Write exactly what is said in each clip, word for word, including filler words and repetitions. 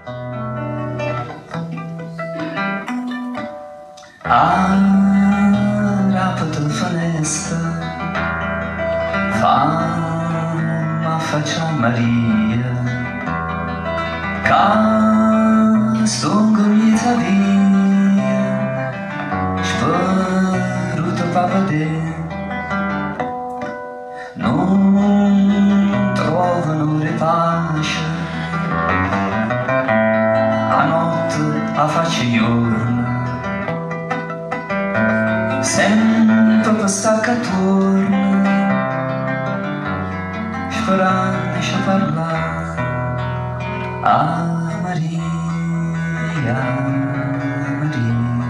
Arapă-te fănestă, fama facea Maria, ca stungămița vie, și părută va vedere, nu trovano ripasce, a notte a face giorno, sempre per sta che torna, sperando di parlare a Maria, Maria.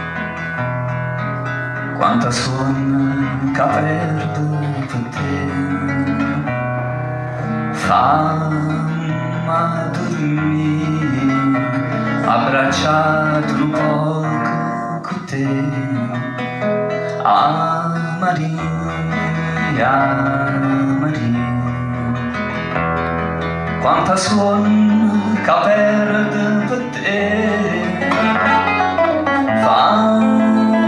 Quanta suona che perdo per te, fammi dormire, abbracciato un poco con te. Ah, Maria, Maria, quanta suona che perdo per te, fammi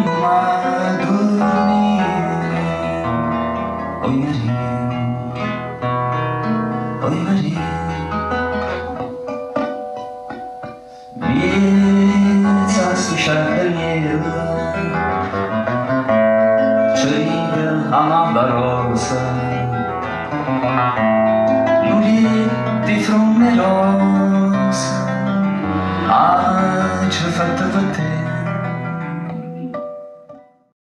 dormire, oi Maria, oi Maria. Viața sușa păniera, Cerida ama barosa, Nulietti frumerosa, Ah, ce fatta per te,